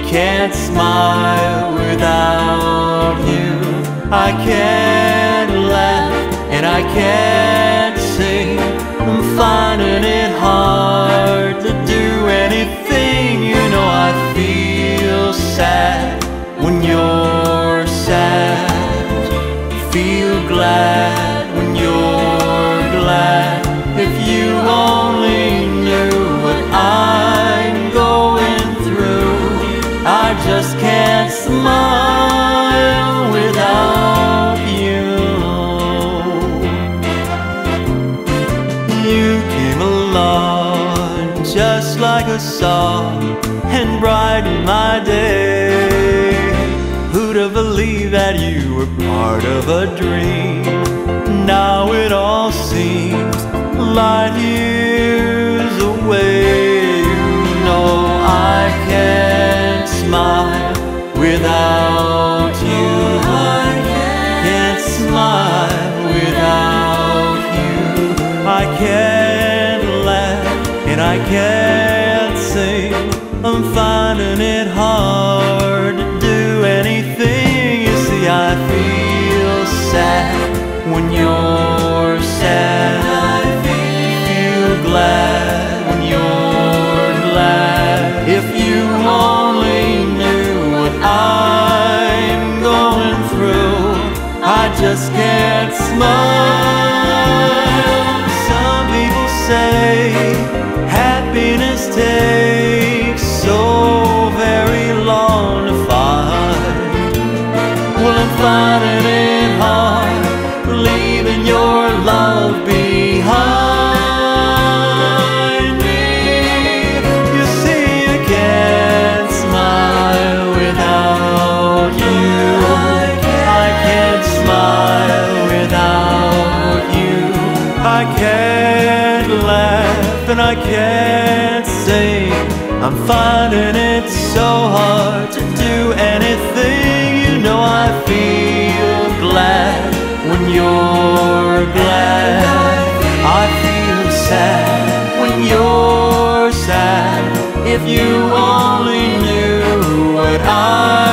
can't smile without you. I can't laugh and I can't sing. I'm finding it hard to do anything. You know I feel sad when you're sad. Feel glad when you're glad. If you only knew what I'm going through, I just can't smile without you. You came along just like a song and brightened my day. Who'd have believed that you were part of a dream? Now it all seems light years away. You know I can't smile without you. I can't smile without you. I can't laugh and I can't sing. I'm finding it hard to do anything. You see, I feel sad when you're sad. I feel glad when you're glad. If you only knew what I'm going through, I just can't smile. Some people say happiness takes so very long to find. Well, I'm finding it hard, leaving your love behind me. You see, I can't smile without you. I can't smile without you. I can't laugh and I can't sing. I'm finding it so hard to do anything. You know I feel glad when you're glad. I feel sad when you're sad. If you only knew what I